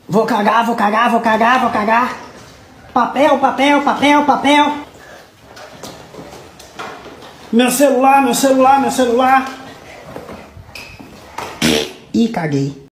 Vou cagar, vou cagar, vou cagar, vou cagar. Papel, papel, papel, papel. Meu celular, meu celular, meu celular. Ih, caguei.